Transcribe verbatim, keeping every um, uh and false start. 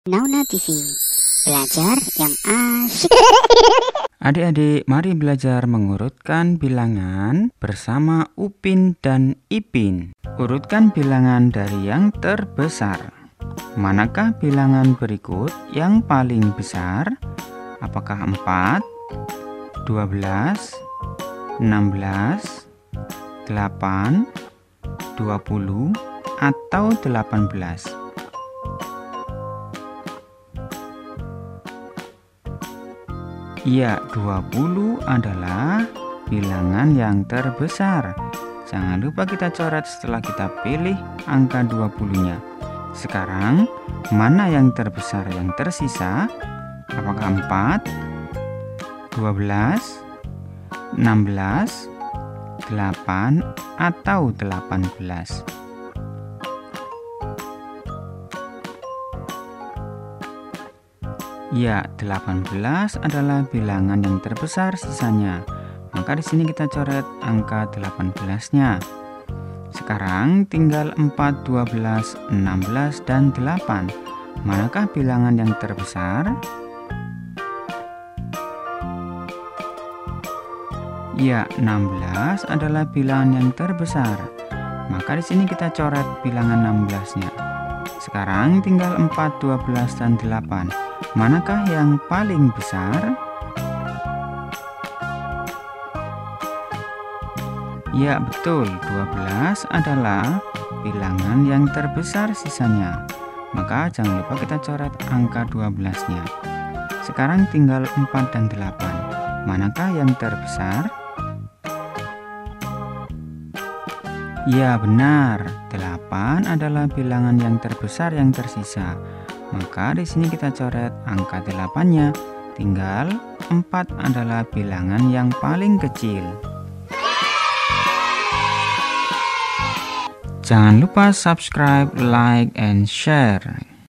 Nauna T V, belajar yang asyik. Adik-adik, mari belajar mengurutkan bilangan bersama Upin dan Ipin. Urutkan bilangan dari yang terbesar. Manakah bilangan berikut yang paling besar? Apakah empat, dua belas, enam belas, delapan, dua puluh, atau delapan belas? Ya, dua puluh adalah bilangan yang terbesar. Jangan lupa kita coret setelah kita pilih angka dua puluh-nya. Sekarang, mana yang terbesar yang tersisa? Apakah empat, dua belas, enam belas, delapan, atau delapan belas? Ya, delapan belas adalah bilangan yang terbesar sisanya. Maka di sini kita coret angka delapan belas-nya. Sekarang tinggal empat, dua belas, enam belas, dan delapan. Manakah bilangan yang terbesar? Ya, enam belas adalah bilangan yang terbesar. Maka di sini kita coret bilangan enam belas-nya. Sekarang tinggal empat, dua belas, dan delapan. Manakah yang paling besar? Ya, betul, dua belas adalah bilangan yang terbesar sisanya. Maka jangan lupa kita coret angka dua belas-nya. Sekarang tinggal empat dan delapan. Manakah yang terbesar? Ya, benar, delapan adalah bilangan yang terbesar yang tersisa. Maka di sini kita coret angka delapan-nya. Tinggal empat adalah bilangan yang paling kecil. Jangan lupa subscribe, like, and share.